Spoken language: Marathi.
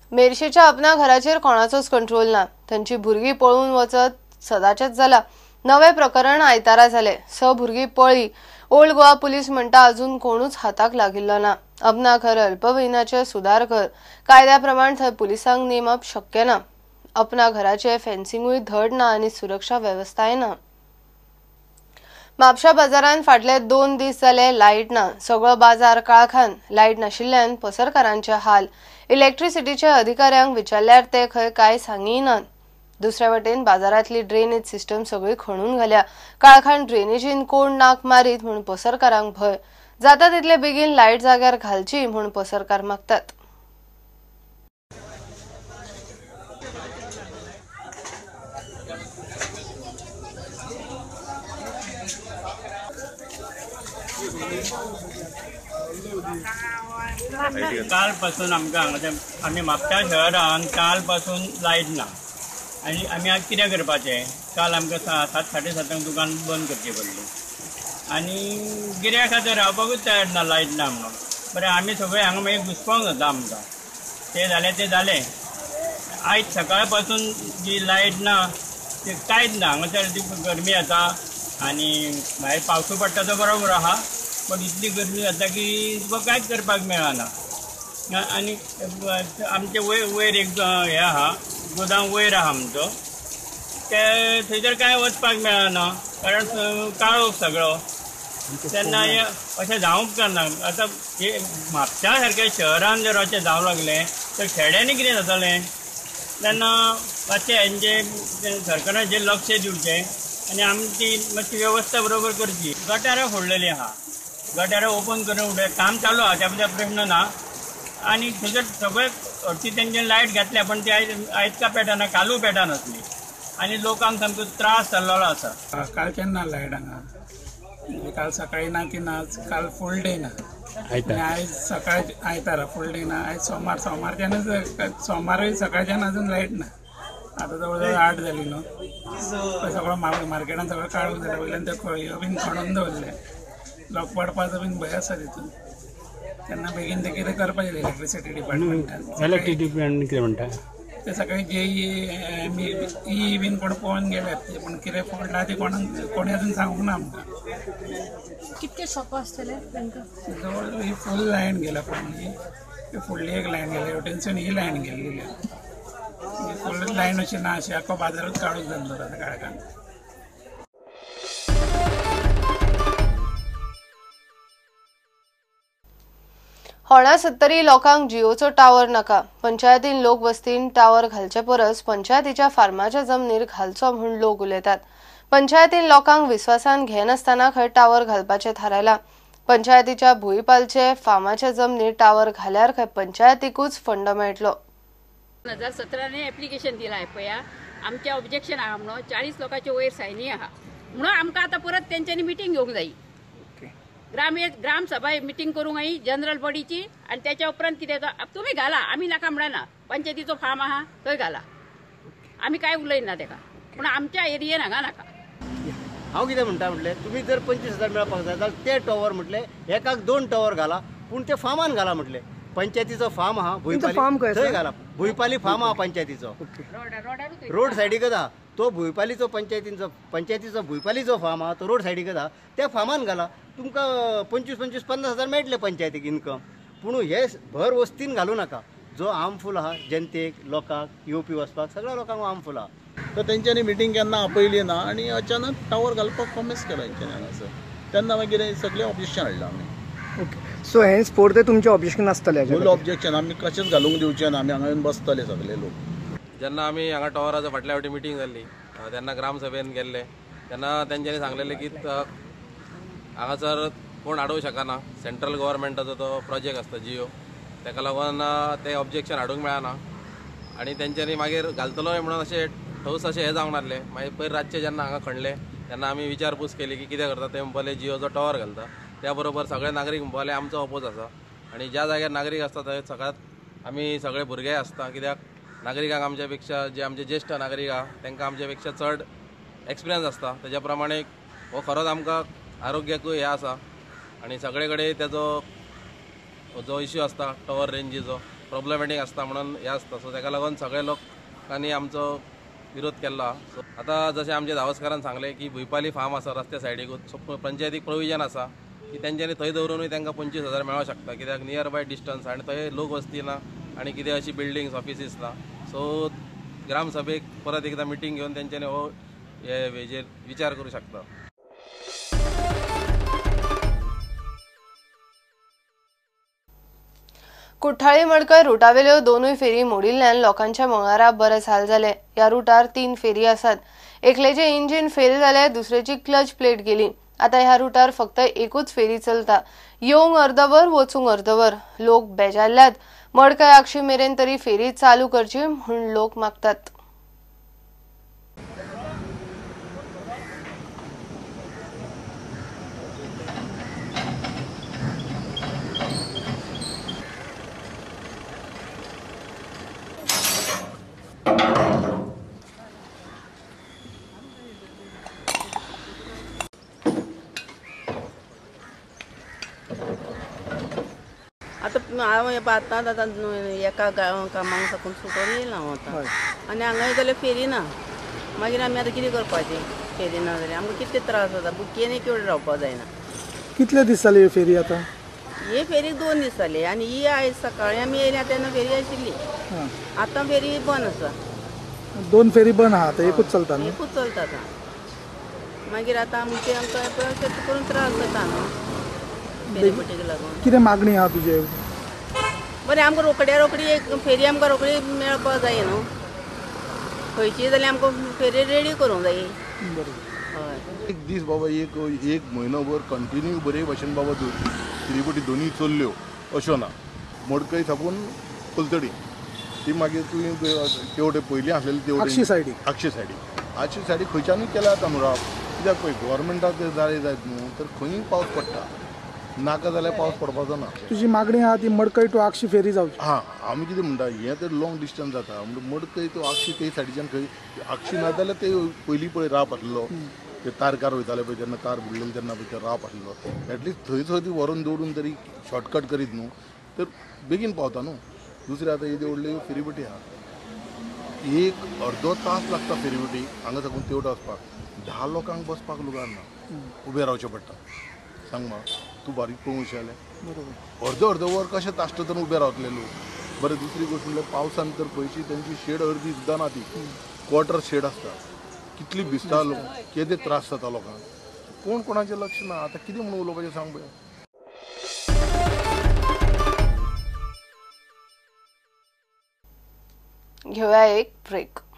मेर्शेच्या अपना घराचेर कोणाचोच कंट्रोल ना। तांची भुरगीं पळून वचत सदाचेच जाला। नवे प्रकरण आयतारा जाले। 6 भुरगीं पळी। ओल्ड गोवा पुलीस म्हणटा अजून कोणूच हाताक लागिल्लो ना। अपना घर अल्पवयीनाचे सुदार घर कायद्या प्रमाण थंय पुलिसांक नेमप शक्य ना। अपना घराचे फेन्सिंगूय धड ना आनी सुरक्षा वेवस्थाय ना। म्हापशा बाजारान फाटले 2 दीस जाले लायट ना। सगळो बाजार काळखान। लायट नाशिल्ल्यान पसरकारांचे हाल। इलेक्ट्रिसिटीचे अधिकाऱ्यांक विचारल्यार ते खंय काय सांगिनात। दुसऱ्या वटेन बाजारातली ड्रेनेज सिस्टम सगळी खणून घाल्या। काळखान ड्रेनेजीन कोण नाक मारीत म्हणून पसरकारांक भय। जाता तितले बेगीन लायट जाग्यार घालची म्हणून पसरकार मागतात। काल पासून आमी म्हापशा शहरान काल पासून लायट ना आनी आमी आज कितें करपाचें। काल आमकां 7:30 दुकान बंद करची पडली आनी गिऱ्याक खातीर रावपाकूच तयार ना लायट ना म्हणून। बरें आमी सगळे हांगा मागीर घुसपाक जाता आमकां। तें जालें आयज सकाळ पासून जी लायट ना ती कांयच ना। हांगासर ती गरमी जाता आनी भायर पावसूय पडटा तो बरोबर आहा पण इतली गरमी जाता की तुका कांयच करपाक मेळना। आनी आमचे वयर एक हें आहा गोदाम वयर आहा आमचो ते थंयसर कांय वचपाक मेळना कारण काळोख सगळो। तेन्ना अशें जावंक उपकारना। आतां हे म्हापशा सारक्या शहरान जर अशें जावं लागलें तर खेड्यांनी कितें जातलें। तेन्ना मातशें हेंचें सरकाराचें लक्ष दिवचें आनी आमची मातशी वेवस्था बरोबर करची। गटारां फोडलेलीं आहा। गटारां ओपन करून उडय काम चालू आहा त्या प्रश्न ना। आनी थंयसर सगळे हरशी तेंच्यान लायट घातल्या पण ती आयज का पेटना कालूय पेटनासली आनी लोकांक सामको त्रास जाल्लो आसा। काल केन्ना लायट हांगा काल सकाळी ना की ना काल फूल डे ना आयज सकाळ आयतारा फूल डे ना। आयज सोमारच्यानच सोमारूय सकाळच्यान अजून लायट ना। आता जवळ 8 जाली न्हू। सगळो मार्केटान सगळो काळोख जाला। वयल्यान ते खळयो बीन खणून दवरले। लॉक पडपाचो बीन भंय आसा तितून। तेन्ना बेगीन ते कितें करपाचें इलेक्ट्रिसिटी डिपार्टमेंटान। इलेक्ट्रिसिटी डिपार्टमेंट कितें म्हणटा ते सकाळी JE बीन कोण पळोवन गेल्यात पूण कितें फोडला ते कोणी अजून सांगूंक ना आमकां। कितके शॉपां आसतले तांकां जवळ ही फूल लायन गेल्या फुडली एक लायन गेल्या हेवटेनसून ही लायन गेल्ली। फूल लायन अशी ना अशी आख्खो बाजारूच काडून जाल्लो काळखान। होणा 70 लोकांक जिओचो टावर नाका। पंचायतीन लोक वस्तीन टावर घालचे परस पंचायतीच्या फार्माच्या जमनीर घालचो म्हूण लोक उलयतात। पंचायतीन लोकांक विश्वासान घेनासतना खंय टावर घालपाचें थारायलां। पंचायतीच्या भुईपालचे फार्माच्या जमनीर टावर घाल्यार खंय पंचायतीकूच फंड मेळटलो। 2017 एप्लिकेशन दिलां पळया आमचे ऑब्जेक्शन आहा म्हणून 40 लोकांचे वयर सायनी आहा म्हणून आमकां आतां परत तेंच्यांनी मिटींग घेवंक जायी। ग्राम सभा मिटींग करूंक जायी जनरल बॉडीची आनी त्याच्या उपरांत कितें तुमी घाला आमी नाका म्हणना। पंचायतीचो फार्म आहा थंय घाला आमी काय उलयना तेका पूण आमच्या एरियेन हांगा नाका। हांव कितें म्हणटा म्हटलें तुमी जर 25,000 मेळपाक जाय जाल्यार ते टॉवर म्हटलें एकाक 2 टॉवर घाला पूण ते फार्मान घाला म्हटलें। पंचायतीचो फार्म आहा भुईपाली थंय घाला। भुईपाली फार्म आहा पंचायतीचो रोड सायडीक आहा तो भुईपालीचो पंचायतीचो भुईपालीचो फार्म आहा तो रोड सायडीक आहा त्या फार्मान घाला। तुमकां 25-50,000 मेळटले पंचायतीक इन्कम पूण हे भर वस्तीन घालूं नाका जो हार्मफूल आहा जनतेक लोकांक येवपी वचपाक सगळ्या लोकांक हार्मफूल आहा। तर तेंच्यांनी मिटींग केन्ना आपयली ना आनी अचानक टावर घालपाक प्रॉमिस केलो तेंच्यांनी हांगासर। तेन्ना मागीर सगळें ऑब्जेक्शन हाडलां आमी। ओके सो हेंच फोर ते तुमचें ऑब्जेक्शन आसतलें फूल ऑब्जेक्शन आमी कशेंच घालूंक दिवचे ना। आमी हांगा येवन बसतले सगळे लोक। जेन्ना आमी हांगा टॉवराचो फाटल्या फावटी मिटींग जाल्ली तेन्ना ग्रामसभेन गेल्ले तेन्ना तेंच्यांनी सांगलेलें की हांगासर कोण हाडूंक शकना। सेंट्रल गव्हर्मेंटाचो तो प्रोजेक्ट आसता जिओ तेका लागून ते ऑब्जेक्शन हाडूंक मेळना आनी तेंच्यांनी मागीर घालतलोय म्हणून अशें ठोस अशें हें जावंक नासलें। मागीर पयर रातचे जेन्ना हांगा खणले तेन्ना आमी विचारपूस केली की कितें करता ते म्हणपाले जिओचो टॉवर घालता। त्या बरोबर सगळे नागरीक म्हणपाले आमचो अपोज आसा आनी ज्या जाग्यार नागरीक आसता थंय सगळ्यात आमी सगळे भुरगे आसता कित्याक नागरिकांक आमच्या पेक्षा जे आमचे ज्येश्ठ नागरीक आहा तांकां आमच्या पेक्षा चड एक्सपिरियन्स आसता। तेज्या प्रमाणे हो खरोच आमकां आरोग्याकूय हे आसा आनी सगळे कडेन तेजो जो इश्यू आसता टॉवर रेंजीचो प्रॉब्लेमॅटीक आसता म्हणून हे आसता. सो ताका लागून सगळे लोकांनी आमचो विरोध केला. सो आतां जशें आमच्या धावस्करान सांगलें की भुयपाली फार्म आसा रस्त्या सायडीकूच, सो पंचायतीक प्रोविजन आसा की तेंच्यांनी थंय दवरूनय तांकां 25,000 मेळोंक शकता, कित्याक नियर बाय डिस्टन्स आनी थंय लोक वस्ती ना आनी कितें अशी बिल्डिंग्स ऑफिसीस ना. सो ग्रामसभेक परत एकदा मिटींग घेवन तेंच्यांनी हो हेजेर विचार करूं शकता. कुठ्ठाळी मडकय रुटावेल्यो दोनूय फेरी मोडिल्ल्यान लोकांच्या मंगळारा बरेच हाल जाले. ह्या रुटार 3 फेरी आसात. एकलेचे इंजिन फेल जाले, दुसरेची क्लच प्लेट गेली. आता ह्या रुटार फक्त एकूच फेरी चलता. येवंक अर्दवर, वचूंक अर्दवर. लोक बेजारल्यात. मडकय आक्षी मेरेन तरी फेरी चालू करची म्हूण लोक मागतात. आतां एका कामाक साकून सुटोन येयला हांव आतां आनी हांगा जाल्यार फेरी ना. मागीर आमी आतां कितें करपाचें? फेरी ना जाल्यार आमकां कितले त्रास जाता. बुकेनय केवळ रावपा जायना. कितले दीस जाले ह्यो फेरी आतां? हे फेरीक 2 दीस जाले आनी ही आयज सकाळीं आमी येयल्या तेन्ना फेरी आशिल्ली. आतां फेरी बंद आसा. 2 फेरी बंद आहा आतां, एकूच चलता न्ही? एकूच चलता आतां. मागीर आतां आमकां करून त्रास जाता न्हू फेरी पटीक लागून. कितें मागणी आहा तुजे? बरें आमकां रोखडी एक फेरी आमकां रोखडी मेळपा जाय न्हू. खंयची जाल्यार आमकां फेरी रेडी करूंक जाय. हय एक दीस बाबा एक म्हयनोभर कंटिन्यू बरे भशेन बाबा फेरीपटी दोनूय चल्ल्यो अश्यो ना. मडकय साकून पलतडी ती मागीर तुवें तेवटें पयलीं आसलेली तेवटें आक्षी सायडीक खंयच्यानूय केल्या जाता न्हू राव. कित्याक पळय गव्हर्मेंटाक जाय जायत न्हू तर खंयूय पावस पडटा. नाका जाल्यार पावस पडपाचो ना. तुजी मागणी आहा ती मडकय टू आक्षी फेरी जावची. हां आमी कितें म्हणटा हें तर लॉंग डिस्टन्स जाता म्हणजे मडकय टू आक्षी ते सायडीच्यान खंय आक्षी ना जाल्यार ते पयलीं पळय राप आसलो ते तारकार वयताले पळय तेन्ना तार बुडलेले तेन्ना पळय ते राप आसलो. एटलिस्ट थंय ती व्हरून दवरून तरी शॉर्टकट करीत न्हू तर बेगीन पावता न्हू. दुसरे आतां येदी व्हडल्यो फेरीबोटी आहा. एक अर्दो तास लागता फेरीबोटी हांगा साकून तेवटें वचपाक. 10 लोकांक बसपाक लुगार ना. उबें रावचें पडटा. सांग म्हाका तूं बारीक पळोवंक जालें अर्द वर कशें तासता उबें रावतले लोक. बरें दुसरी गोश्ट म्हणल्यार पावसान तर पयची तेंची शेड अर्दी सुद्दां ना ती क्वॉर्टर शेड आसता. कितली भिजता लोक केदे त्रास जाता लोकांक. कोण कोणाचें लक्ष ना. आतां कितें म्हणून उलोवपाचें सांग पळय. घेऊया एक ब्रेक.